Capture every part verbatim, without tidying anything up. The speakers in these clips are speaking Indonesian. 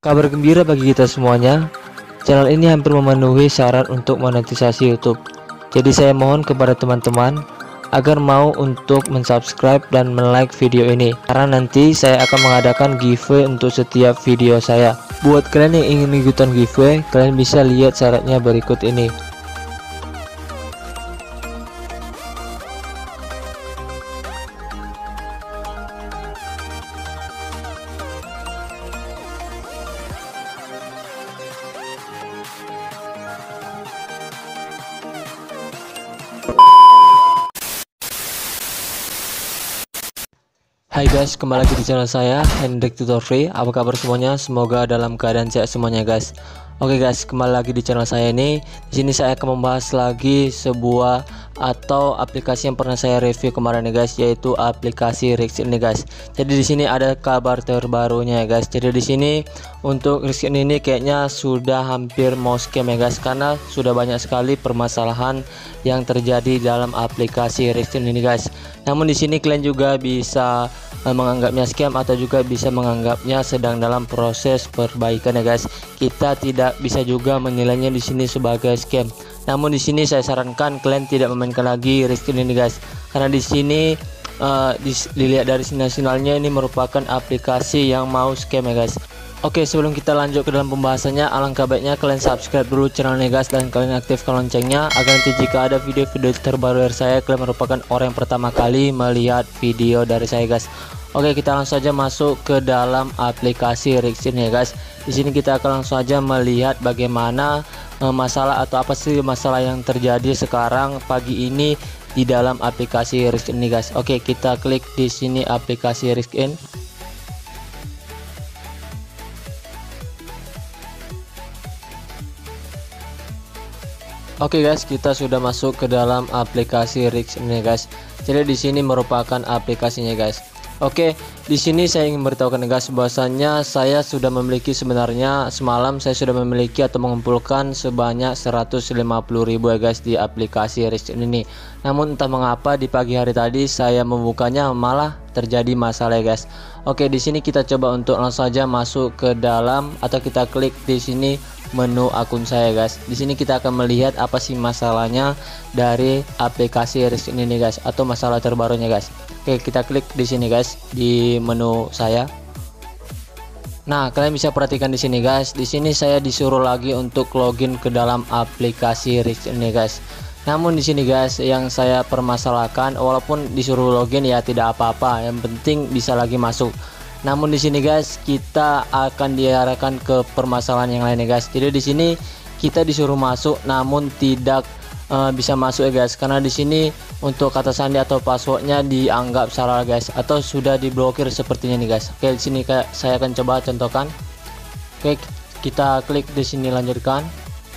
Kabar gembira bagi kita semuanya, channel ini hampir memenuhi syarat untuk monetisasi YouTube. Jadi saya mohon kepada teman-teman agar mau untuk mensubscribe dan like video ini, karena nanti saya akan mengadakan giveaway untuk setiap video saya. Buat kalian yang ingin ikutan giveaway, kalian bisa lihat syaratnya berikut ini. Hai guys, kembali lagi di channel saya Hendrik Tutor Free. Apa kabar semuanya? Semoga dalam keadaan sehat semuanya guys. Oke guys, kembali lagi di channel saya ini. Di sini saya akan membahas lagi sebuah atau aplikasi yang pernah saya review kemarin ya guys, yaitu aplikasi Rixin ini guys. Jadi di sini ada kabar terbarunya ya guys. Jadi di sini untuk Rixin ini kayaknya sudah hampir mau scam ya guys, karena sudah banyak sekali permasalahan yang terjadi dalam aplikasi Rixin ini guys. Namun di sini kalian juga bisa menganggapnya scam atau juga bisa menganggapnya sedang dalam proses perbaikan ya guys. Kita tidak bisa juga menilainya di sini sebagai scam. Namun di sini saya sarankan kalian tidak memainkan lagi Rixin ini guys, karena di sini uh, dilihat dari sinyal-sinyalnya ini merupakan aplikasi yang mau scam ya guys. Oke, sebelum kita lanjut ke dalam pembahasannya, alangkah baiknya kalian subscribe dulu channelnya guys, dan kalian aktifkan loncengnya agar nanti jika ada video-video terbaru dari saya, kalian merupakan orang yang pertama kali melihat video dari saya guys. Oke, kita langsung saja masuk ke dalam aplikasi Rixin ya guys. Di sini kita akan langsung saja melihat bagaimana eh, masalah atau apa sih masalah yang terjadi sekarang pagi ini di dalam aplikasi Rixin ini guys. Oke, kita klik di sini aplikasi Rixin. Oke guys, kita sudah masuk ke dalam aplikasi Rixin ini guys. Jadi di sini merupakan aplikasinya guys. Oke, di sini saya ingin beritahukan guys bahwasannya saya sudah memiliki, sebenarnya semalam saya sudah memiliki atau mengumpulkan sebanyak seratus lima puluh ribu ya guys di aplikasi Rixin ini. Namun entah mengapa di pagi hari tadi saya membukanya malah terjadi masalah ya guys. Oke, di sini kita coba untuk langsung saja masuk ke dalam atau kita klik di sini menu akun saya guys. Di sini kita akan melihat apa sih masalahnya dari aplikasi Rixin ini guys, atau masalah terbarunya guys. Oke, kita klik di sini guys di menu saya. Nah, kalian bisa perhatikan di sini guys. Di sini saya disuruh lagi untuk login ke dalam aplikasi Rixin ini guys. Namun di sini guys yang saya permasalahkan, walaupun disuruh login ya tidak apa-apa, yang penting bisa lagi masuk. Namun di sini guys kita akan diarahkan ke permasalahan yang lainnya guys. Jadi di sini kita disuruh masuk namun tidak uh, bisa masuk ya guys, karena di sini untuk kata sandi atau passwordnya dianggap salah guys, atau sudah diblokir sepertinya nih guys. Oke, di sini kayak saya akan coba contohkan. Oke, kita klik di sini lanjutkan.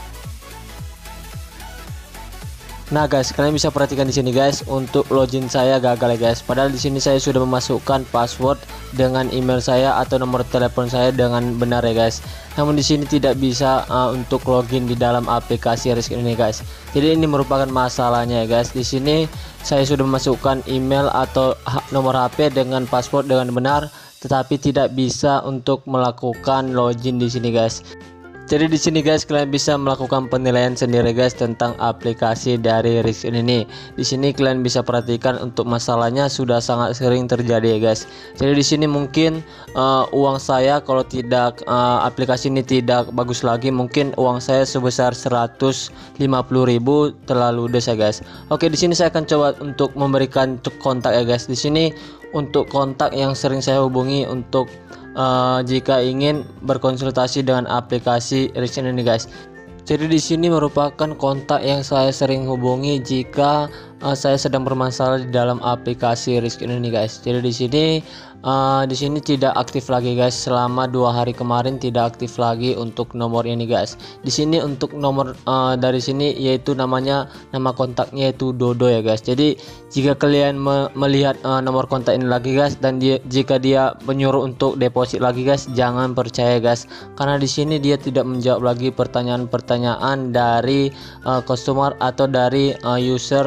Nah guys, kalian bisa perhatikan di sini guys, untuk login saya gagal ya guys. Padahal di sini saya sudah memasukkan password dengan email saya atau nomor telepon saya dengan benar ya guys. Namun di sini tidak bisa uh, untuk login di dalam aplikasi Rixin ini guys. Jadi ini merupakan masalahnya ya guys. Di sini saya sudah memasukkan email atau nomor H P dengan password dengan benar, tetapi tidak bisa untuk melakukan login di sini guys. Jadi di sini guys kalian bisa melakukan penilaian sendiri guys tentang aplikasi dari Rixin ini. Di sini kalian bisa perhatikan untuk masalahnya sudah sangat sering terjadi ya guys. Jadi di sini mungkin uh, uang saya kalau tidak uh, aplikasi ini tidak bagus lagi, mungkin uang saya sebesar seratus lima puluh ribu terlalu ludes ya guys. Oke, di sini saya akan coba untuk memberikan kontak ya guys. Di sini untuk kontak yang sering saya hubungi untuk Uh, jika ingin berkonsultasi dengan aplikasi Rixin ini guys. Jadi di sini merupakan kontak yang saya sering hubungi jika uh, saya sedang bermasalah di dalam aplikasi Rixin ini guys. Jadi di sini uh, di sini tidak aktif lagi guys, selama dua hari kemarin tidak aktif lagi untuk nomor ini guys. Di sini untuk nomor uh, dari sini yaitu namanya, nama kontaknya yaitu Dodo ya guys. Jadi jika kalian me melihat uh, nomor kontak ini lagi guys, dan dia, jika dia menyuruh untuk deposit lagi guys, jangan percaya guys, karena di sini dia tidak menjawab lagi pertanyaan-pertanyaan dari uh, customer atau dari uh, user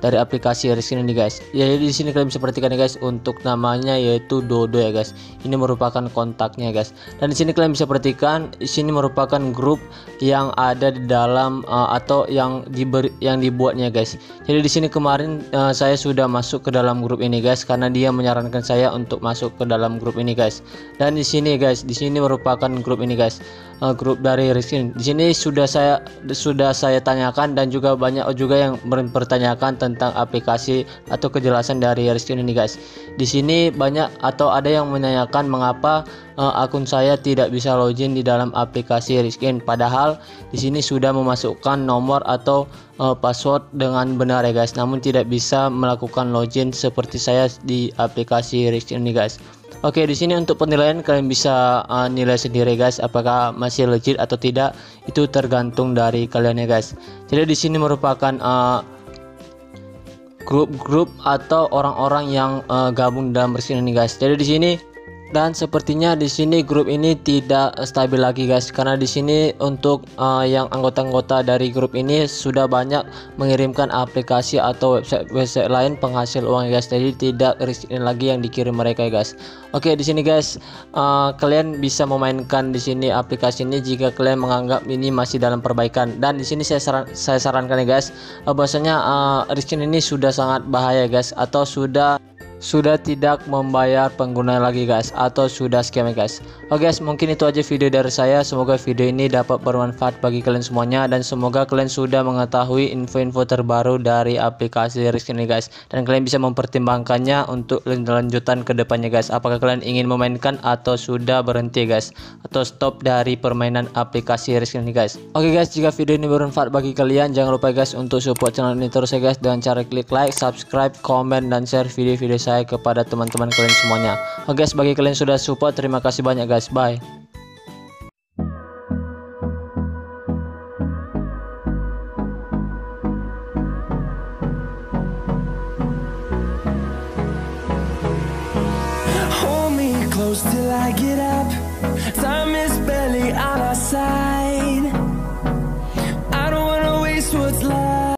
dari aplikasi Riskin ini guys. Ya, jadi di sini kalian bisa perhatikan ya guys, untuk namanya yaitu Dodo ya guys. Ini merupakan kontaknya guys. Dan di sini kalian bisa perhatikan, di sini merupakan grup yang ada di dalam uh, atau yang diberi yang dibuatnya guys. Jadi di sini kemarin uh, saya sudah masuk ke dalam grup ini guys, karena dia menyarankan saya untuk masuk ke dalam grup ini guys. Dan di sini guys, di sini merupakan grup ini guys. Uh, grup dari Riskin. Di sini sudah saya sudah saya tanyakan dan juga banyak juga yang mempertanyakan tentang aplikasi atau kejelasan dari Riskin ini guys. Di sini banyak atau ada yang menanyakan mengapa uh, akun saya tidak bisa login di dalam aplikasi Riskin, padahal di sini sudah memasukkan nomor atau uh, password dengan benar ya guys, namun tidak bisa melakukan login seperti saya di aplikasi Riskin ini guys. Oke, di sini untuk penilaian kalian bisa uh, nilai sendiri guys, apakah masih legit atau tidak, itu tergantung dari kalian ya guys. Jadi di sini merupakan grup-grup uh, atau orang-orang yang uh, gabung dalam Riskin ini guys. Jadi di sini dan sepertinya di sini grup ini tidak stabil lagi guys, karena di sini untuk uh, yang anggota-anggota dari grup ini sudah banyak mengirimkan aplikasi atau website-website lain penghasil uang ya guys. Jadi tidak Riskin lagi yang dikirim mereka ya guys. Oke, di sini guys, uh, kalian bisa memainkan di sini aplikasi ini jika kalian menganggap ini masih dalam perbaikan. Dan di sini saya saran saya sarankan ya guys, uh, bahwasanya uh, Riskin ini sudah sangat bahaya guys, atau sudah sudah tidak membayar pengguna lagi guys, atau sudah scam ya guys. Oke guys, mungkin itu aja video dari saya. Semoga video ini dapat bermanfaat bagi kalian semuanya, dan semoga kalian sudah mengetahui info-info terbaru dari aplikasi Riskin ini guys, dan kalian bisa mempertimbangkannya untuk lanjutan ke depannya guys. Apakah kalian ingin memainkan atau sudah berhenti guys, atau stop dari permainan aplikasi Riskin ini guys. Oke guys, jika video ini bermanfaat bagi kalian, jangan lupa guys untuk support channel ini terus ya guys, dengan cara klik like, subscribe, komen, dan share video-video saya kepada teman-teman kalian semuanya. Oke guys, bagi kalian sudah support, terima kasih banyak guys. Bye. Hold me close till I get up. Time is